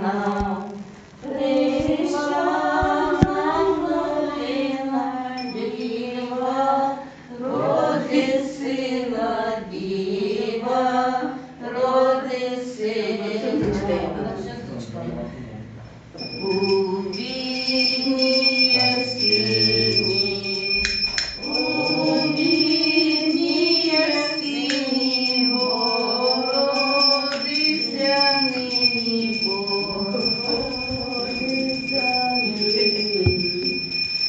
нам. Прийшла нам новина діва, родить сина діва, родить сина. У бідній яскині, у бідній яскині Богородиця нині, Богородиця нині.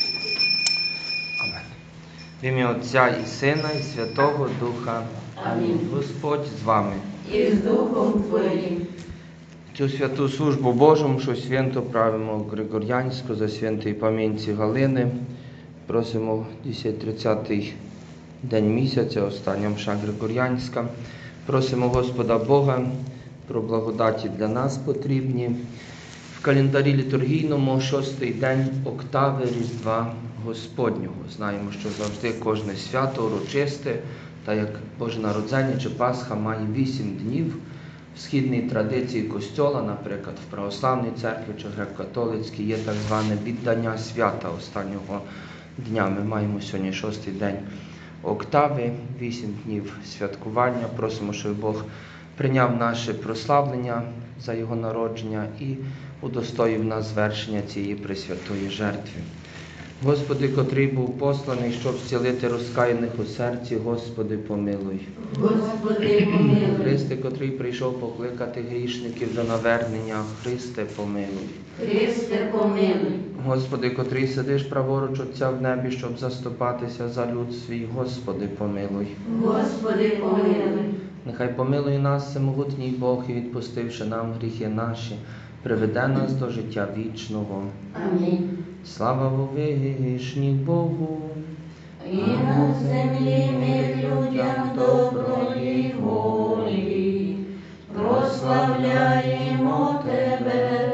Амен. В ім'я Отця і Сина, і Святого Духа. Амінь. Господь з вами. І з Духом Твоїм. Цю святу службу Божу, що свято правимо Григор'янську за святої пам'яті Галини. Просимо 10-30 день місяця, остання мша Григор'янська. Просимо Господа Бога про благодаті для нас потрібні. В календарі літургійному 6-й день октави Різдва Господнього. Знаємо, що завжди кожне свято урочисте, та як Боже Народження чи Пасха має 8 днів. В східній традиції Костьола, наприклад, в православній церкві чи греко-католицькій, є так зване віддання свята останнього дня. Ми маємо сьогодні 6-й день октави, 8 днів святкування. Просимо, щоб Бог прийняв наше прославлення за Його народження і удостоїв нас звершення цієї пресвятої жертви. Господи, котрий був посланий, щоб зцілити розкаяних у серці, Господи, помилуй. Господи, помилуй. Христе, котрий прийшов покликати грішників до навернення, Христе, помилуй. Христе, помилуй. Господи, котрий сидиш праворуч Отця в небі, щоб заступатися за люд свій, Господи, помилуй. Господи, помилуй. Нехай помилує нас всемогутній Бог і, відпустивши нам гріхи наші, приведе нас до життя вічного. Амінь. Слава вовишній Богу! І на землі мир людям доброї волі, прославляємо Тебе,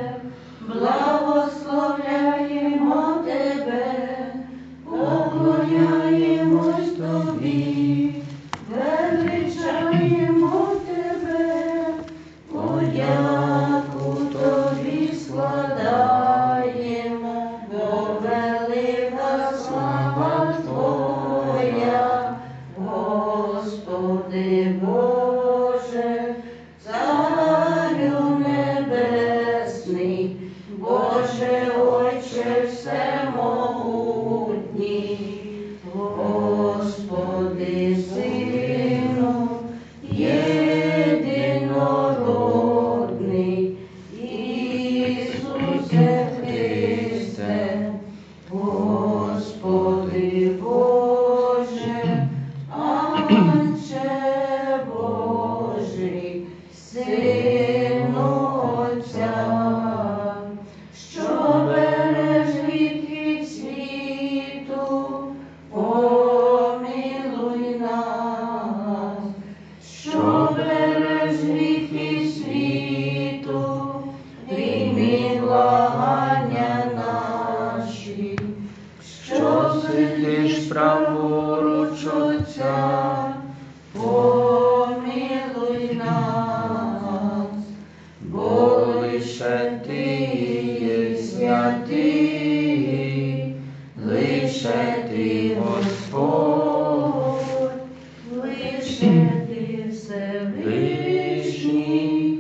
благословляємо Тебе, поклоняємось Тобі, величаємо Тебе, подяку Тобі складаємо, бо велика слава Твоя, Господи Боже, Царю Небесний, Боже Отче всемогутній, Господи Сину, єдинородний, Ісусе Христе, Господи Боже, Отче Божий, Сину Отця, що береш гріхи світу, помилуй нас, що береш гріхи світу, прийми благання наші, що сидиш праворуч Отця, помилуй нас, бо лише Ти є святий, лише Ти Господь, лише Ти Всевишній,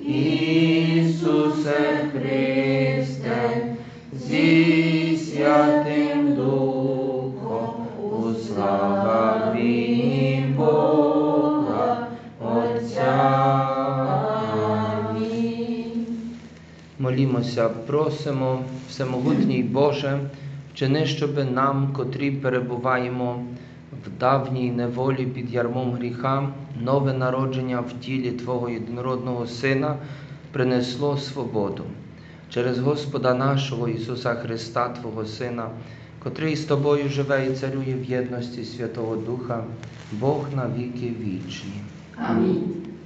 Ісусе Христе, зі Святим Духом, у славі Бога Отця. Амінь. Молімося, просимо, всемогутній Боже, вчини, щоби нам, котрі перебуваємо в давній неволі під ярмом гріха, нове народження в тілі Твого єдинородного Сина принесло свободу. Через Господа нашого Ісуса Христа, Твого Сина, котрий з Тобою живе і царює в єдності Святого Духа, Бог на віки вічні. Амінь.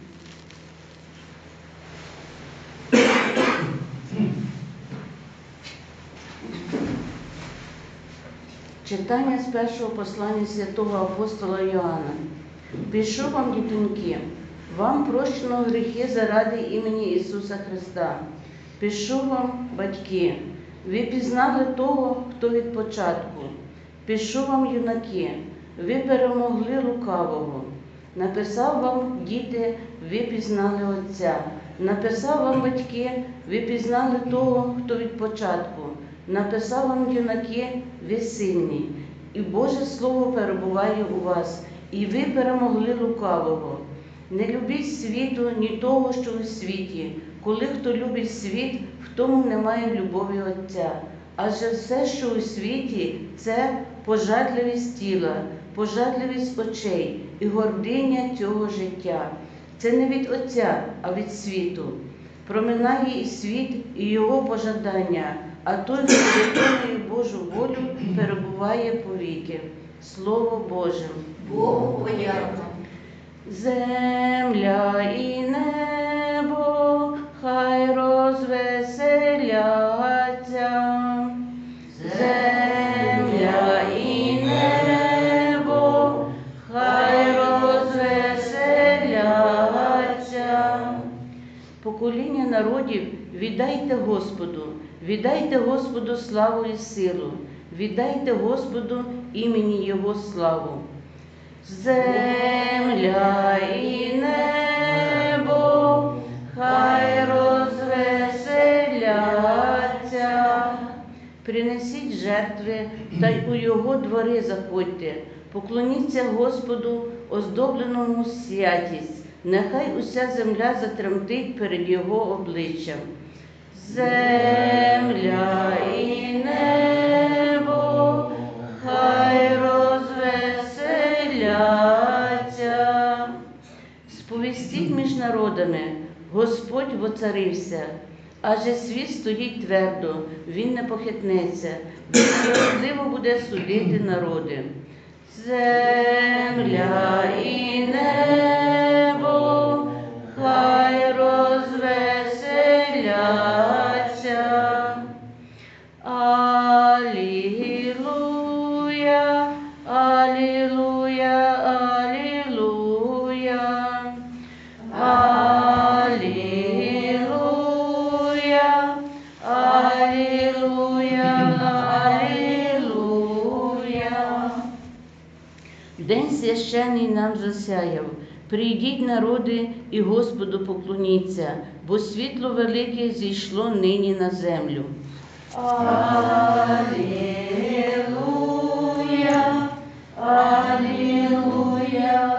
Читання з першого послання святого апостола Йоанна. Пишу вам, дітоньки, вам прощено гріхи заради імені Ісуса Христа. Пишу вам, батьки, ви пізнали того, хто від початку. Пишу вам, юнаки, ви перемогли лукавого. Написав вам, діти, ви пізнали Отця. Написав вам, батьки, ви пізнали того, хто від початку. Написав вам, юнаки, ви сильні. І Боже Слово перебуває у вас, і ви перемогли лукавого. Не любіть світу, ні того, що у світі. Коли хто любить світ, в тому немає любові Отця. Адже все, що у світі, це пожадливість тіла, пожадливість очей і гординя цього життя. Це не від Отця, а від світу. Проминає і світ, і його пожадання, а той, хто виконує Божу волю, перебуває повіки. Слово Боже. Богу подяка. Земля і небо хай розвеселяться. Земля і небо хай розвеселяться. Покоління народів, віддайте Господу славу і силу, віддайте Господу імені Його славу. Земля і небо хай розвеселяться. Принесіть жертви, та й у Його двори заходьте. Поклоніться Господу, оздобленому святість. Нехай уся земля затремтить перед Його обличчям. Земля і небо хай розвеселяться. Сповістіть між народами, Господь воцарився, адже світ стоїть твердо, він не похитнеться, бо справедливо буде судити народи. Земля і небо хай розвеселяться. Алілуя, алілуя, алілуя. Алілуя, алілуя, алілуя. День священний нам засяяв. Прийдіть, народи, і Господу поклоніться, бо світло велике зійшло нині на землю. Алілуя, алілуя,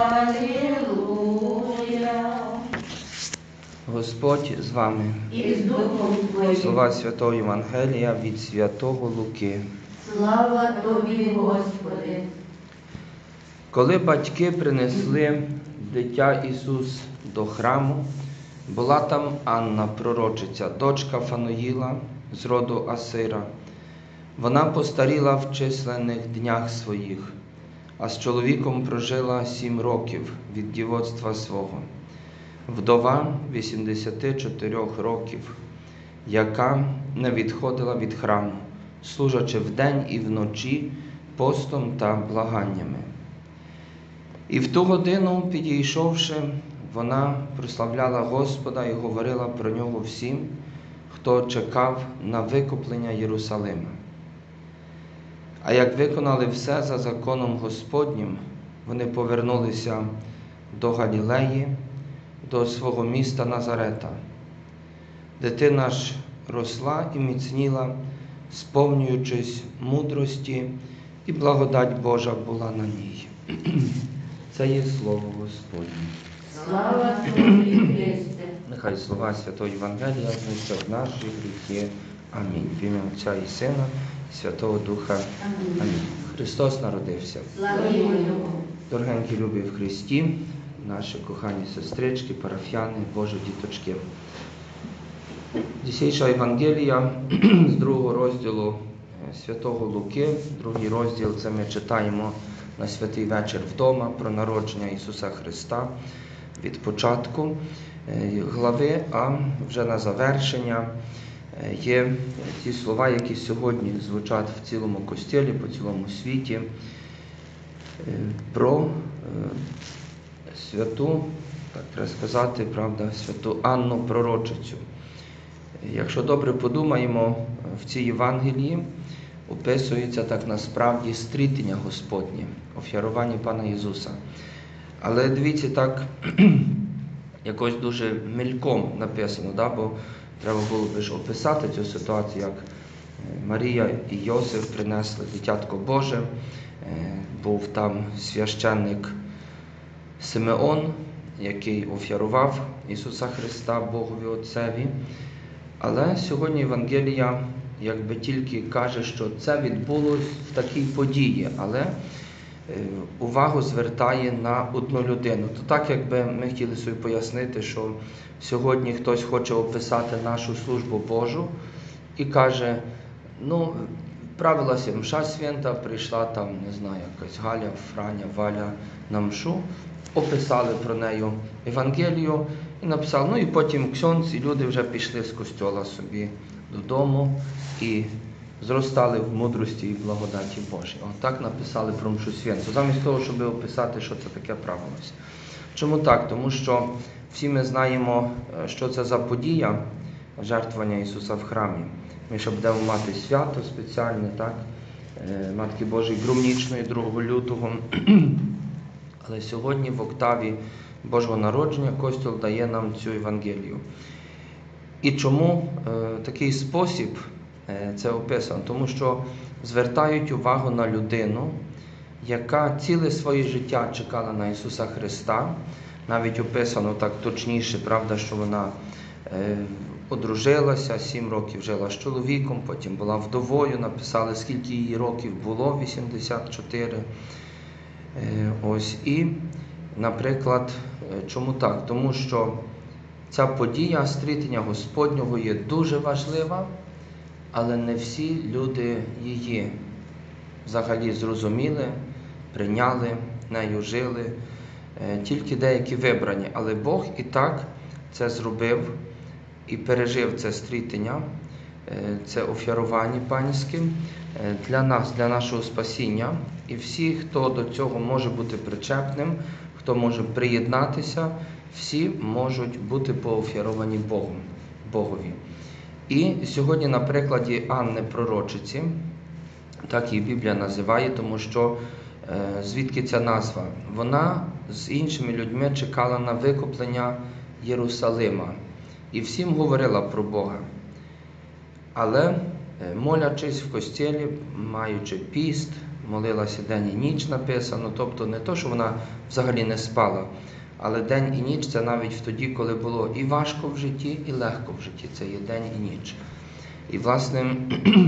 алілуя. Господь з вами. І з Духом Твоїм. Слова Святого Євангелія від Святого Луки. Слава Тобі, Господи. Коли батьки принесли дитя Ісус до храму, була там Анна, пророчиця, дочка Фануїла з роду Асира. Вона постаріла в численних днях своїх, а з чоловіком прожила 7 років від дівоцтва свого. Вдова 84 років, яка не відходила від храму, служачи вдень і вночі постом та благаннями. І в ту годину, підійшовши, вона прославляла Господа і говорила про нього всім, хто чекав на викуплення Єрусалима. А як виконали все за законом Господнім, вони повернулися до Галілеї, до свого міста Назарета. Дитина ж росла і міцніла, сповнюючись мудрості, і благодать Божа була на ній. Це є Слово Господнє. Слава Тобі, Христе. Нехай слова Святого Євангелія знищать наші гріхи. Амінь. В ім'я Отця і Сина, і Святого Духа. Амінь. Христос народився. Славімо Його. Дорогенькі любі в Христі, наші кохані сестрички, парафіяни, Божі діточки. Dzisiejsza Євангелія з другого розділу Святого Луки. Другий розділ – це ми читаємо на святий вечір вдома про народження Ісуса Христа від початку глави, а вже на завершення є ті слова, які сьогодні звучать в цілому костілі, по цілому світі, про святу, так треба сказати, правда, святу Анну Пророчицю, Якщо добре подумаємо, в цій Євангелії описується так насправді стрітення Господнє, офіарування Пана Ісуса. Але дивіться, так якось дуже мельком написано, да? Бо треба було б ж описати цю ситуацію, як Марія і Йосиф принесли дитятко Боже, був там священник Симеон, який офіарував Ісуса Христа Богові Отцеві. Але сьогодні Євангелія якби тільки каже, що це відбулось в такій події, але увагу звертає на одну людину. То так, якби ми хотіли собі пояснити, що сьогодні хтось хоче описати нашу службу Божу і каже, правилася мша свята, прийшла там, не знаю, якась Галя, Франя, Валя на мшу, описали про неї Євангелію і написали, і потім ксьонц, і люди вже пішли з костьола собі додому і зростали в мудрості і благодаті Божій. Так написали про мшу святу, замість того, щоб описати, що це таке правилося. Чому так? Тому що всі ми знаємо, що це за подія жертвування Ісуса в храмі. Ми ще будемо мати свято спеціальне, так? Матки Божої Грумнічної 2 лютого. Але сьогодні в октаві Божого народження Костюл дає нам цю Євангелію. І чому такий спосіб це описано? Тому що звертають увагу на людину, яка ціле своє життя чекала на Ісуса Христа. Навіть описано так точніше, правда, що вона одружилася, 7 років жила з чоловіком, потім була вдовою, написали, скільки її років було, 84. І, наприклад, чому так? Тому що ця подія стрітення Господнього є дуже важлива, але не всі люди її взагалі зрозуміли, прийняли, нею жили, тільки деякі вибрані. Але Бог і так це зробив і пережив це стрітення, це офіарування панське для нас, для нашого спасіння. І всі, хто до цього може бути причепним, хто може приєднатися, всі можуть бути поофіаровані Богові. І сьогодні на прикладі Анни Пророчиці, так її Біблія називає, тому що звідки ця назва? Вона з іншими людьми чекала на викуплення Єрусалима і всім говорила про Бога. Але молячись в костілі, маючи піст, молилася день і ніч написано, тобто не то, що вона взагалі не спала, але день і ніч – це навіть тоді, коли було і важко в житті, і легко в житті, це є день і ніч. І, власне,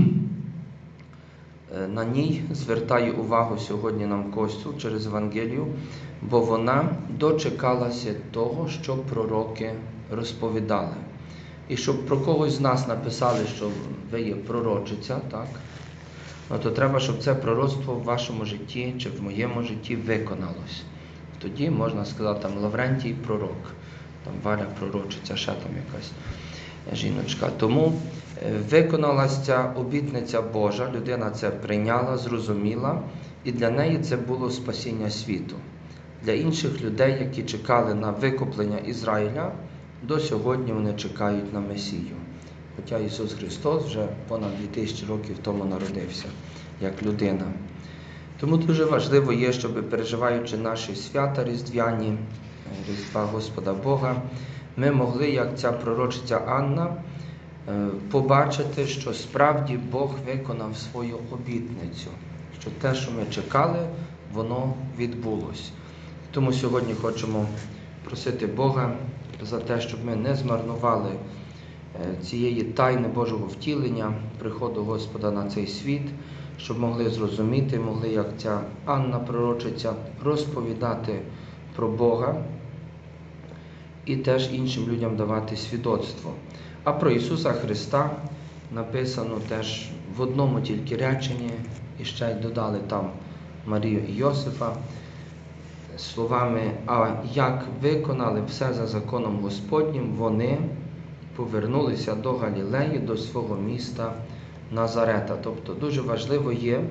на ній звертає увагу сьогодні нам Костюл через Євангелію, бо вона дочекалася того, що пророки розповідали. І щоб про когось з нас написали, що ви є пророчиця, так? То треба, щоб це пророцтво в вашому житті чи в моєму житті виконалось. Тоді можна сказати, там Лаврентій пророк, там Валя пророчиця, ще там якась жіночка. Тому виконалася ця обітниця Божа, людина це прийняла, зрозуміла, і для неї це було спасіння світу. Для інших людей, які чекали на викуплення Ізраїля, до сьогодні вони чекають на Месію. Хоча Ісус Христос вже понад 2000 років тому народився, як людина. Тому дуже важливо є, щоб, переживаючи наші свята різдвяні, Різдва Господа Бога, ми могли, як ця пророчиця Анна, побачити, що справді Бог виконав свою обітницю, що те, що ми чекали, воно відбулось. Тому сьогодні хочемо просити Бога за те, щоб ми не змарнували цієї тайни Божого втілення, приходу Господа на цей світ, щоб могли зрозуміти, могли, як ця Анна пророчиця, розповідати про Бога і теж іншим людям давати свідоцтво. А про Ісуса Христа написано теж в одному тільки реченні, і ще й додали там Марію і Йосифа, словами, а як виконали все за законом Господнім, вони повернулися до Галілеї, до свого міста Назарета. Тобто дуже важливо є,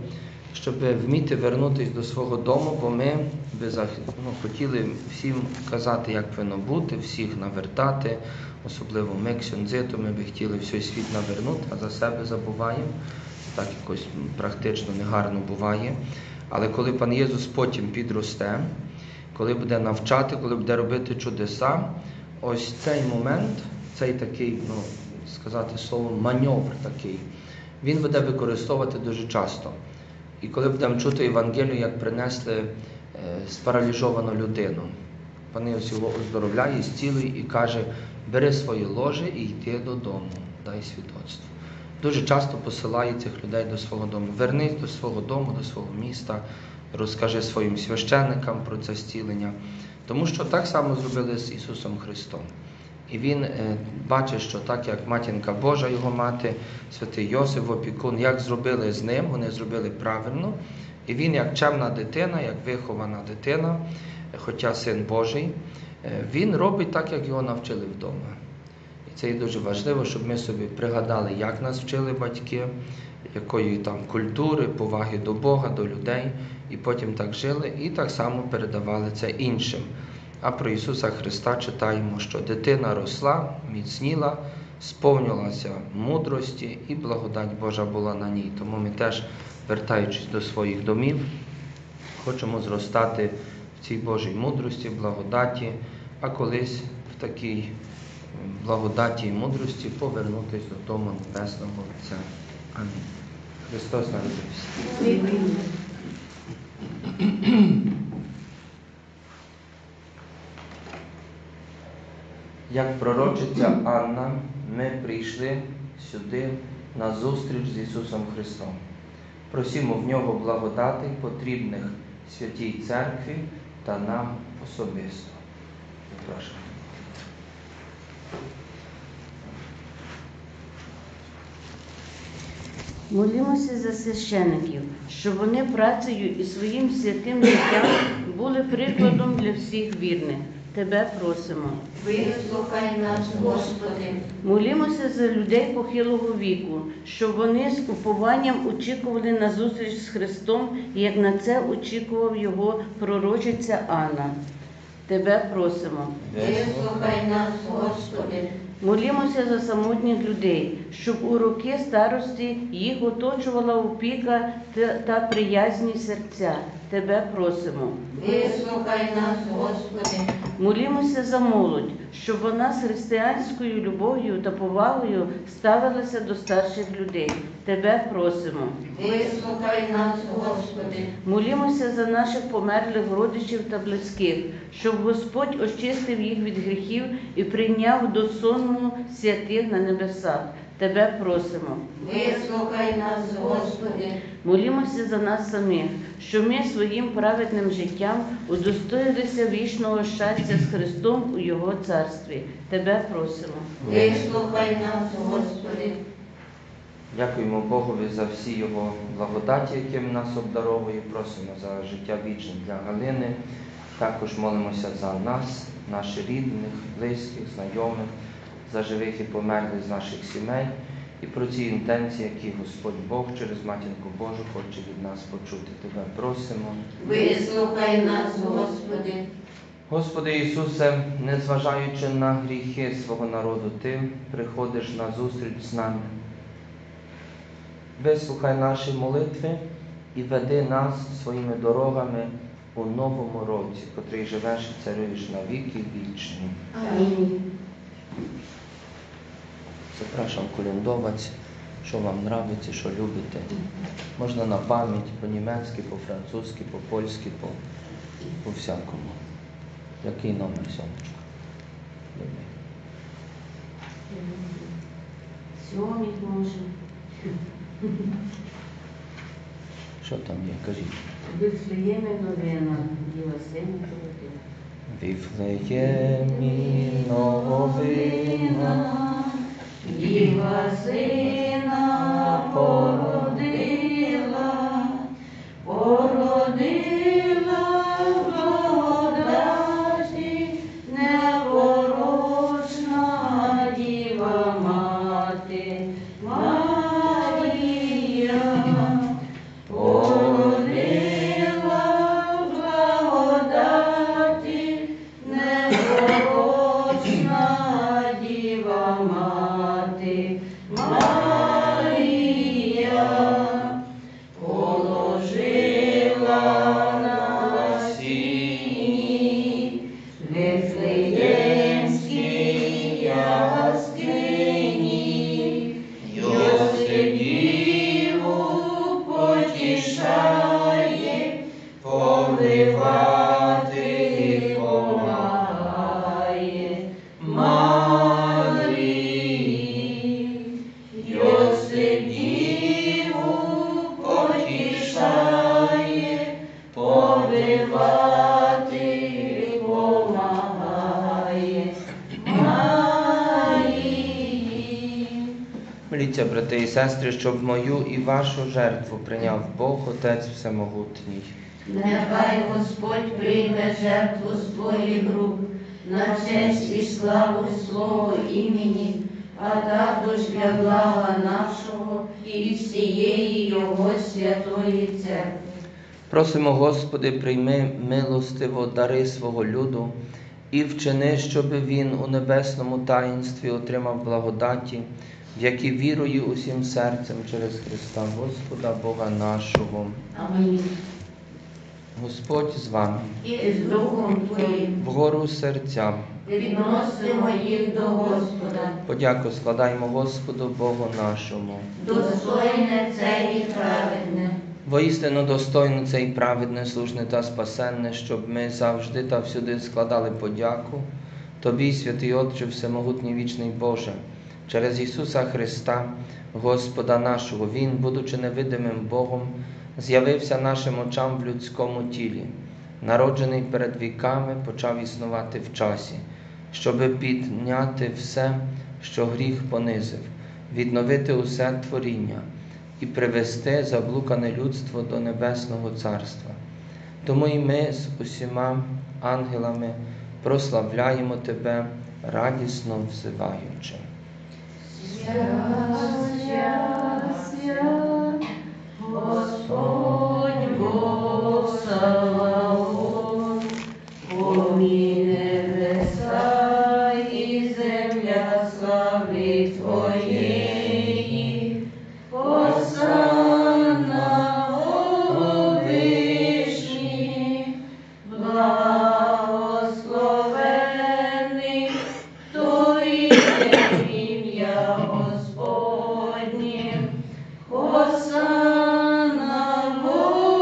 щоб вміти вернутися до свого дому, бо ми би хотіли всім казати, як повинно бути, всіх навертати, особливо ми, ксьондзи, то ми би хотіли всій світ навернути, а за себе забуваємо. Так якось практично негарно буває. Але коли пан Єсус потім підросте, коли буде навчати, коли буде робити чудеса, ось цей момент, цей такий, сказати словом, маневр такий, він буде використовувати дуже часто. І коли будемо чути Євангелію, як принесли спараліжовану людину, пан Єсус його оздоровляє, зцілює і каже: бери своє ложе і йди додому, дай свідоцтво. Дуже часто посилає цих людей до свого дому. Вернись до свого дому, до свого міста, розкажи своїм священникам про це зцілення. Тому що так само зробили з Ісусом Христом. І він бачить, що так, як матінка Божа, його мати, святий Йосиф, опікун, як зробили з ним, вони зробили правильно. І він, як чемна дитина, як вихована дитина, хоча Син Божий, він робить так, як його навчили вдома. І це є дуже важливо, щоб ми собі пригадали, як нас вчили батьки, якої там культури, поваги до Бога, до людей, і потім так жили, і так само передавали це іншим. А про Ісуса Христа читаємо, що дитина росла, міцніла, сповнилася мудрості, і благодать Божа була на ній. Тому ми теж, вертаючись до своїх домів, хочемо зростати в цій Божій мудрості, благодаті, а колись в такій благодаті і мудрості повернутися додому Небесного Отця. Амінь. Христос народився. Як пророчиця Анна, ми прийшли сюди на зустріч з Ісусом Христом. Просімо в Нього благодати, потрібних Святій Церкві та нам особисто. Запрошуємо. Молімося за священиків, щоб вони працею і своїм святим життям були прикладом для всіх вірних. Тебе просимо. Вислухай нас, Господи. Молімося за людей похилого віку, щоб вони з упованням очікували на зустріч з Христом, як на це очікував його пророчиця Анна. Тебе просимо. Вислухай нас, Господи. Молімося за самотніх людей, щоб у роки старості їх оточувала опіка та приязні серця. Тебе просимо. Вислухай нас, Господи. Молімося за молодь, щоб вона з християнською любов'ю та повагою ставилася до старших людей. Тебе просимо. Вислухай нас, Господи. Молімося за наших померлих родичів та близьких, щоб Господь очистив їх від гріхів і прийняв до сонму святих на небесах. Тебе просимо. Вислухай нас, Господи. Молімося за нас самих, щоб ми своїм праведним життям удостоїлися вічного щастя з Христом у Його царстві. Тебе просимо. Вислухай нас, Господи. Дякуємо Богові за всі Його благодаті, яким нас обдаровує. Просимо за життя вічне для Галини. Також молимося за нас, наших рідних, близьких, знайомих, за живих і померлих з наших сімей. І про ці інтенції, які Господь Бог через Матінку Божу хоче від нас почути. Тебе просимо. Вислухай нас, Господи. Господи Ісусе, незважаючи на гріхи свого народу, Ти приходиш на зустріч з нами. Вислухай наші молитви і веди нас своїми дорогами у новому році, котрий живеш і царюєш на віки вічні. Амінь. Запрошую колядувати, що вам подобається, що любите. Можна на пам'ять, по-німецьки, по-французьки, по-польськи, по-всякому. Який номер, сонечко? Сьомий може. Що там є? Кажіть. Вифлеємі новина, Діва Сина породила. Вифлеємі новина, Діва Сина породила, благодаті, непорочна Діва Мати, Марія, породила. Моліться, брати і сестри, щоб мою і вашу жертву прийняв Бог Отець Всемогутній. Нехай Господь прийме жертву з твоїх рук на честь і славу свого імені, а також для блага нашого і всієї Його святої церкви. Просимо, Господи, прийми милостиво дари свого люду і вчини, щоб він у небесному таїнстві отримав благодаті, в які вірою усім серцем через Христа Господа Бога нашого. Амінь. Господь з вами. І з Духом Твоїм Вгору серця. відносимо їх до Господа. Подяку складаємо Господу Богу нашому. Достойне це і праведне. Воістину достойно це і праведне, слушне та спасенне, щоб ми завжди та всюди складали подяку Тобі, святий Отче, всемогутній вічний Боже, через Ісуса Христа, Господа нашого. Він, будучи невидимим Богом, з'явився нашим очам в людському тілі, народжений перед віками, почав існувати в часі, щоби підняти все, що гріх понизив, відновити усе творіння і привести заблукане людство до Небесного Царства. Тому і ми з усіма ангелами прославляємо Тебе, радісно взиваючи. Господь Бог Саваоф, помні небеса і земля слави Твоєї, Осанна у вишні, благословений, хто йде в ім'я Господнє, Осанна у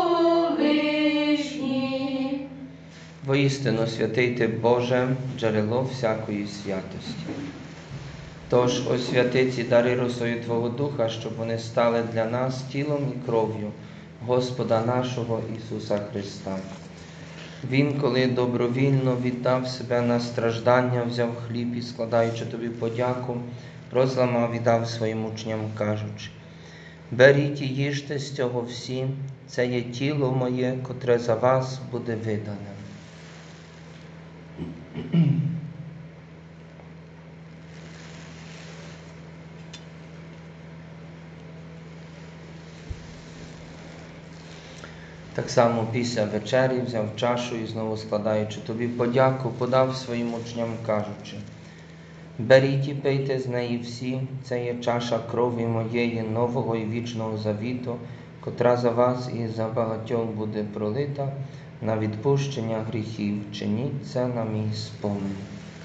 вишні. Воістину святий Ти, Боже, джерело всякої святості. Тож освяти ці дари росою Твого Духа, щоб вони стали для нас тілом і кров'ю Господа нашого Ісуса Христа. Він, коли добровільно віддав себе на страждання, взяв хліб і, складаючи Тобі подяку, розламав і дав своїм учням, кажучи: «Беріть і їжте з цього всі, це є тіло моє, котре за вас буде видане». Так само після вечері взяв чашу і, знову складаючи Тобі подяку, подав своїм учням, кажучи: «Беріть і пийте з неї всі, це є чаша крові моєї нового і вічного завіту, котра за вас і за багатьох буде пролита на відпущення гріхів. Чиніть це на мій спомин».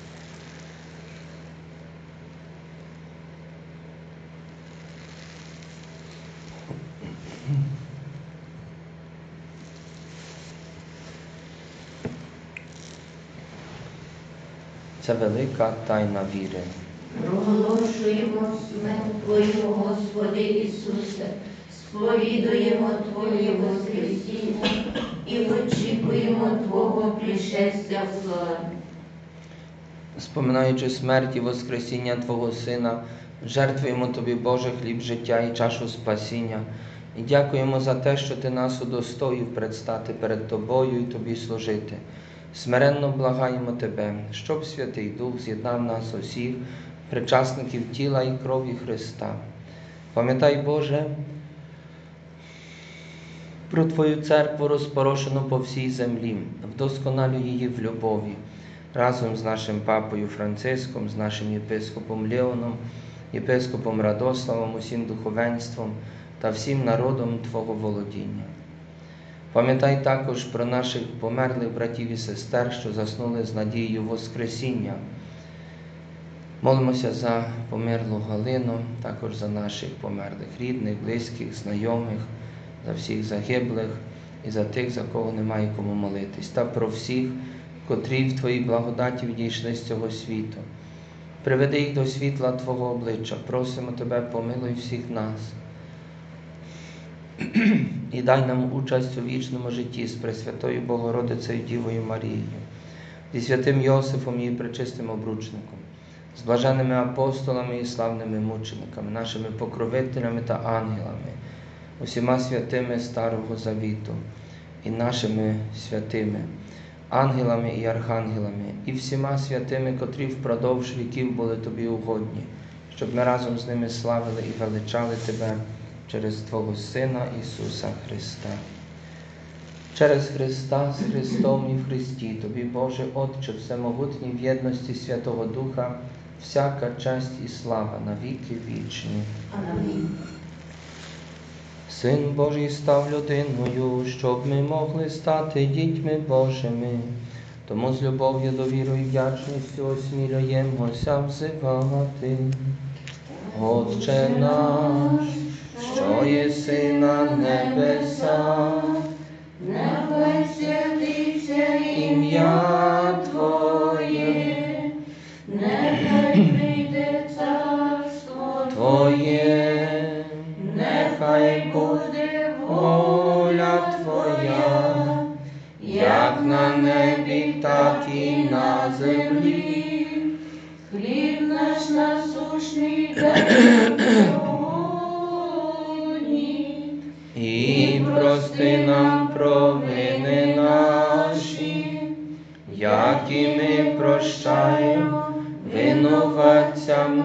Це велика тайна віри. Проголошуємо смерть Твою, Господи Ісусе, сповідуємо Твоє Воскресіння і очікуємо Твого пришестя в славі. Споминаючи смерть і воскресіння Твого Сина, жертвуємо Тобі, Боже, хліб життя і чашу спасіння, і дякуємо за те, що Ти нас удостоїв предстати перед Тобою і Тобі служити. Смиренно благаємо Тебе, щоб Святий Дух з'єднав нас усіх, причасників тіла і крові Христа. Пам'ятай, Боже, про Твою церкву, розпорошену по всій землі, вдосконалюй її в любові, разом з нашим папою Франциском, з нашим єпископом Леоном, єпископом Радославом, усім духовенством та всім народом Твого володіння. Пам'ятай також про наших померлих братів і сестер, що заснули з надією Воскресіння. Молимося за померлу Галину, також за наших померлих рідних, близьких, знайомих, за всіх загиблих і за тих, за кого немає кому молитись, та про всіх, котрі в Твоїй благодаті відійшли з цього світу. Приведи їх до світла Твого обличчя. Просимо Тебе, помилуй всіх нас. І дай нам участь у вічному житті з Пресвятою Богородицею Дівою Марією, зі святим Йосифом, її пречистим обручником, з блаженними апостолами і славними мучениками, нашими покровителями та ангелами, усіма святими Старого Завіту і нашими святими ангелами і архангелами, і всіма святими, котрі впродовж віків були Тобі угодні, щоб ми разом з ними славили і величали Тебе через Твого Сина Ісуса Христа. Через Христа, з Христом і в Христі, Тобі, Боже Отче, всемогутній в єдності Святого Духа, всяка честь і слава на віки вічні. Амінь. Син Божий став людиною, щоб ми могли стати дітьми Божими. Тому з любов'ю, довірою і вдячністю осмілюємося взивати. Отче наш, що єси на небесах, Нехай святиться ім'я Твоє, нехай прийде царство Твоє, нехай буде воля Твоя, як на небі, так і на землі. Хліб наш насущний дай нам сьогодні, І прости нам провини наші, як і ми прощаємо винуватцям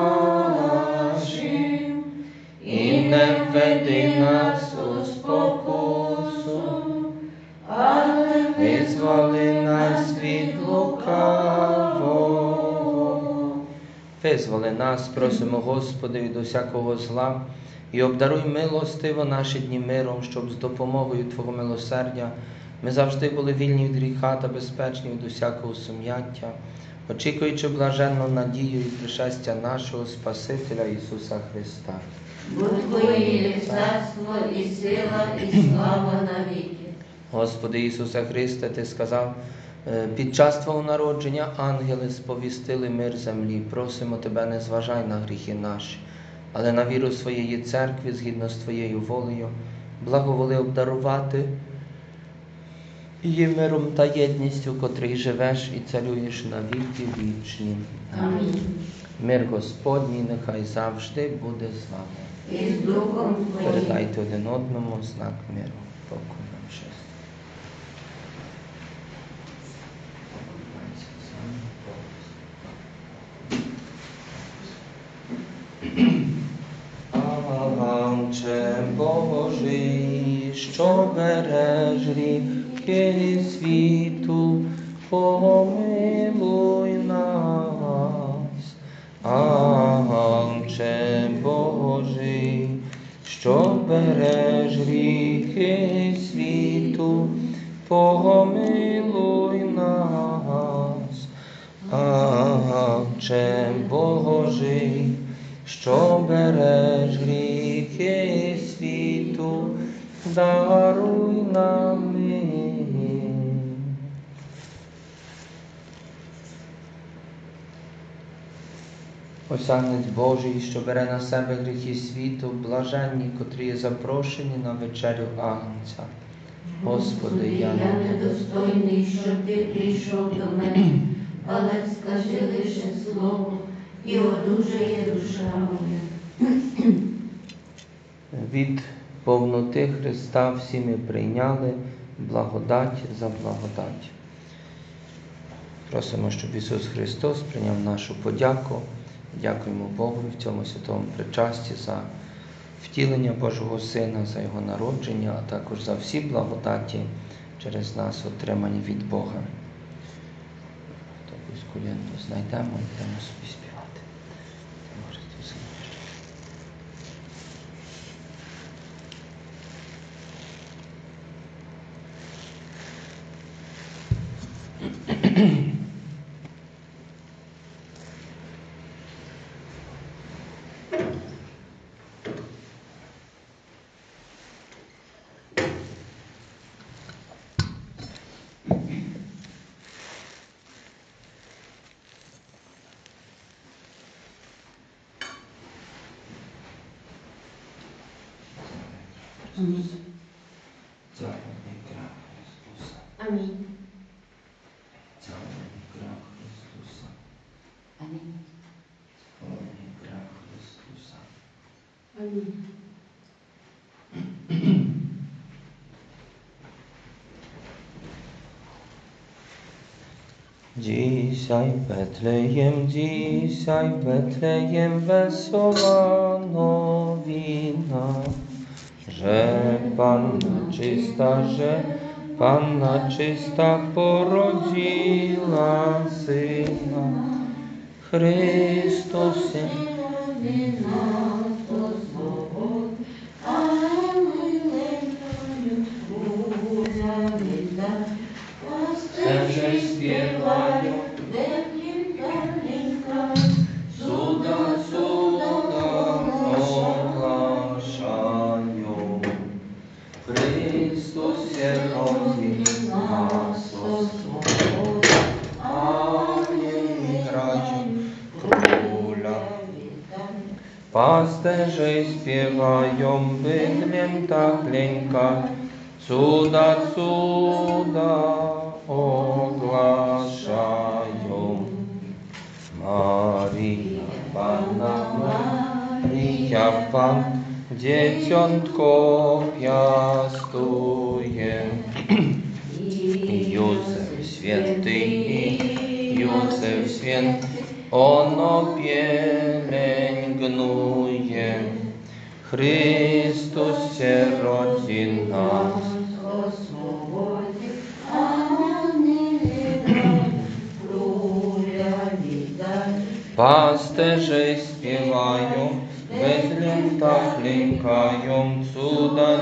нашим, і не введи нас у спокусу, але визволи нас від лукавого. Визволи нас, просимо Господи, від усякого зла, і обдаруй милостиво наші дні миром, щоб з допомогою Твого милосердя ми завжди були вільні від гріха та безпечні від усякого сум'яття, очікуючи блаженну надію і пришестя нашого Спасителя Ісуса Христа. бо Твоє є царство і сила, і слава навіки. Господи Ісусе Христе, Ти сказав, під час Твого народження ангели сповістили мир землі. Просимо Тебе, не зважай на гріхи наші, але на віру своєї церкви, згідно з Твоєю волею, благоволи обдарувати її миром та єдністю, котрий живеш і царюєш на віки вічні. Амінь. Мир Господній нехай завжди буде з вами. І з Духом Твоїм. Передайте один одному знак миру. Покой вам щастя. Отче Божий, що береш гріхи світу, помилуй нас. Отче Божий, що береш гріхи світу, помилуй нас. Отче Божий, що береш гріхи світу, даруй нам мир. Ось Агнець Божий, що бере на себе гріхи світу, блаженні, котрі є запрошені на вечерю Агнця. Господи, я недостойний, щоб Ти прийшов до мене, але скажи лише слово, і одужає душа моя. Від повноти Христа всі ми прийняли благодать за благодать. Просимо, щоб Ісус Христос прийняв нашу подяку. Дякуємо Богу в цьому святому причасті за втілення Божого Сина, за Його народження, а також за всі благодаті через нас отримані від Бога. Якусь колінку знайдемо і будемо собі співати. Амінь. Загальний крах Хриstusa. Амінь. Загальний крах Хриstusa. Амінь. Dzisiaj Betlejem wesoła nowina, że Panna czysta porodziła Syna. Chrystus się Pasterze śpiewają, cuda ogłaszają. Chrystus się rodzi, nas osłobodzi. Anieli grają króla. Pasterze śpiewają, bydlęta klęka, cuda ogłaszają. Panna Maria, Pan dzieciątko piastuje. Józef święty, ono pielęgnuje. Chrystus się rodzi, nas osłobodzi. Pasterze śpiewają, bydlęta klękają, cuda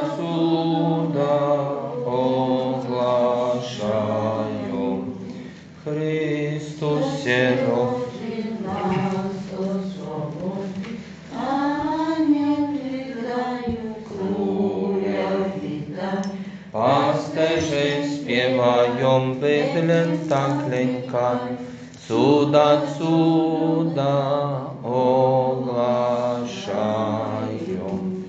ogłaszają. Chrystus się rodzi, nas osłobodzi. Anieli grają króla wita. Pasterze śpiewają, bydlęta klękają, cuda ogłaszają.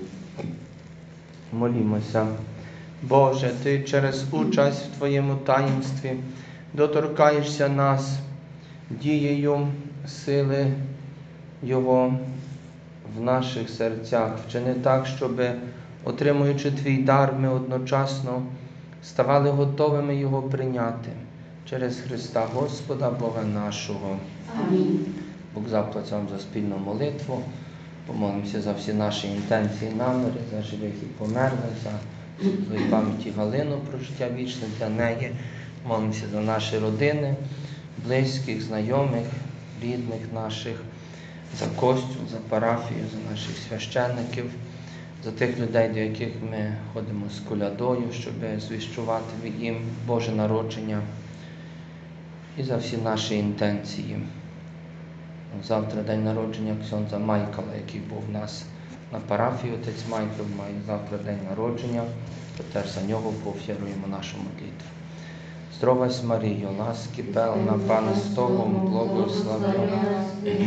Молімося. Боже, Ти через участь в Твоєму таїнстві доторкаєшся нас дією сили Його в наших серцях. Вчини так, щоб, отримуючи Твій дар, ми одночасно ставали готовими Його прийняти. Через Христа Господа Бога нашого. Амінь. Бог заплатить вам за спільну молитву. Помолимося за всі наші інтенції, наміри, за живих і померлих, за свої пам'яті Галину про життя вічне для неї. Молимося за наші родини, близьких, знайомих, рідних наших, за Костю, за парафію, за наших священників, за тих людей, до яких ми ходимо з колядою, щоб звіщувати їм Боже народження. І за всі наші інтенції. Завтра день народження ксьондза Майкала, який був у нас на парафії. Отець Майкл має завтра день народження, то теж за нього пов'яруємо нашу молитву. Здравась Марія, ласки певна, Пан з Тобою, благословена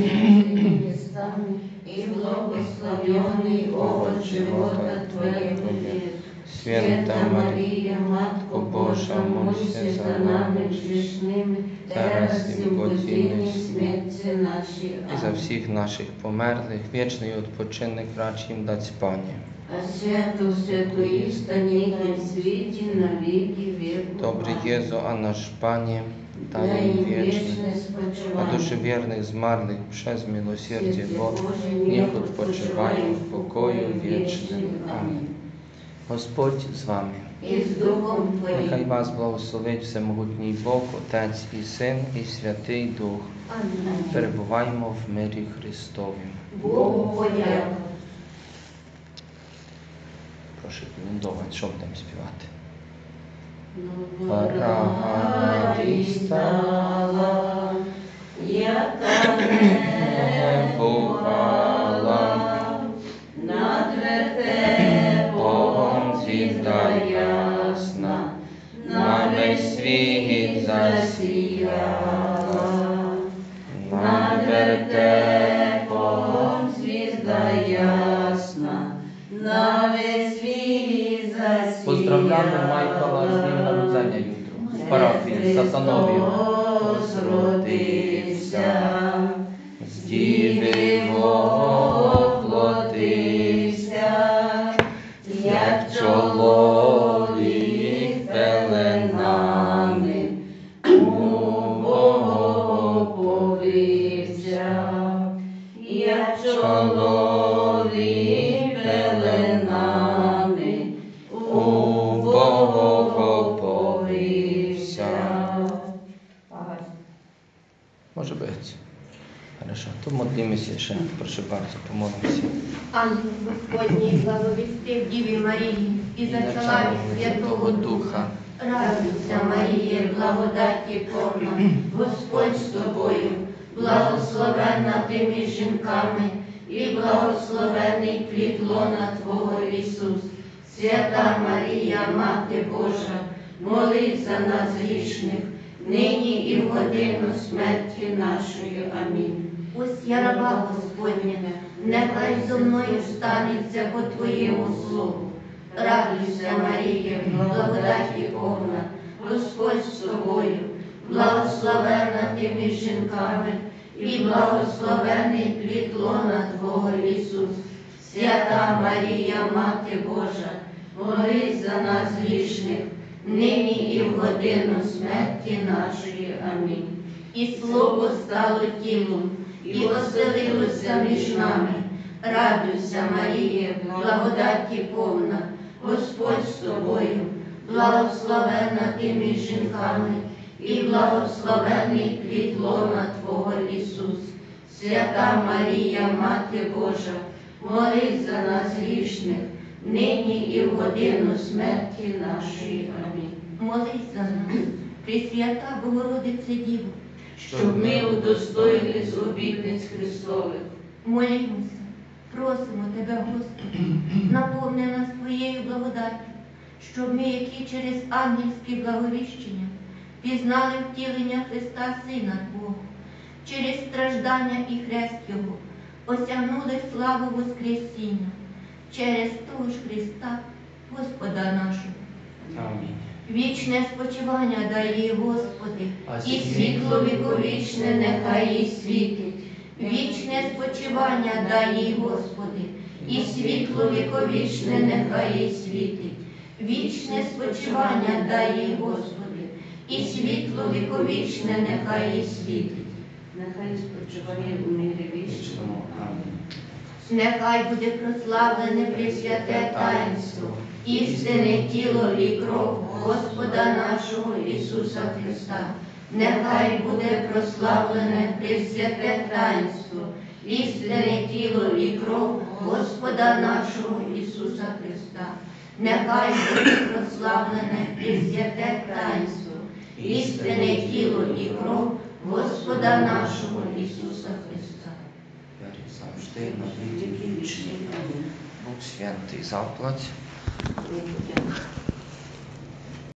и благословенный овощ живота Твоего. Свята Марія, Матко Божа, молися за нами грішними, зараз і в годині смерті нашої. І за всіх наших померлих, вічний відпочинок врач їм дасть Пані. А свято істині в світі на віки віку. Добрий Єзу, а наш Пані, дай їм вічне, а душі вірних змарлих, przez милосердя Бога, ніх відпочивають в покою вічним. Амінь. Господь з вами. І з Духом Нехай Твоїм. вас благословить Всемогутній Бог, Отець і Син, і Святий Дух. Амінь. Перебуваємо в мирі Христовім. Богу подяку. Прошу рекомендувати, що будемо співати. Раді стала, яка не бувала, над вертепом звізда ясна, на весь світ засіяла, над вертепом звізда ясна, на весь світ засіяла. Поздравляємо Майкала з днем народження jutro. В парафії Сасанові. Родився, з діви воплотився. як чоловік пеленами у Бога повився. Może być. Хорошо. To modlimy się jeszcze. Proszę bardzo, pomódlmy się. Ангел Господній благовістив Діві Марії і зачала від Святого Духа. Радуйся, Марія, благодаті повна, Господь з тобою, благословенна ти між жінками, і благословений плід лона Твого Ісус. Свята Марія, Мати Божа, молись за нас грішних, нині і в годину смерті нашої. Амінь. Ось я раба Господня, нехай зо мною станеться по Твоєму слову. Радуйся, Марія, благодаті повна, Господь з тобою, благословенна ти між жінками, і благословений плід лона Твого Ісус. Свята Марія, Мати Божа, молись за нас грішних, нині і в годину смерті нашої. Амінь. І Слово стало тілом, і оселилося між нами. Радуйся, Марія, благодаті повна, Господь з тобою, благословенна ти між жінками, і благословений плід лона Твого Ісус. Свята Марія, Мати Божа, молись за нас грішних, нині і в годину смерті нашої. Амінь. Молись за нас, Пресвята Богородице Діво, Щоб ми удостоїлись обітниць Христових. молімося, просимо Тебе, Господи, наповни нас Твоєю благодаттю, щоб ми, які через ангельське благовіщення пізнали втілення Христа Сина Твого, через страждання і хрест Його, осягнули славу Воскресіння, через того ж Христа, Господа нашого. Amin. Вічне спочивання дай їй, Господи, І світло віковічне нехай їй світить. вічне спочивання дай їй, Господи, і світло віковічне нехай їй світить. Вічне спочивання дай їй, Господи, і світло віковічне нехай їй світить. Нехай спочиває у мирі вічному. Амінь. Нехай буде прославлене Пресвяте таїнство, істинне тіло і кров Господа нашого Ісуса Христа. Нехай буде прославлене Пресвяте таїнство, істинне тіло і кров Господа нашого Ісуса Христа. Нехай буде прославлене Пресвяте таїнство, істинне тіло і кров Господа нашого Ісуса Христа. Wiary zawsze na wieki wieczne. Bóg Święty zapłać. Амінь.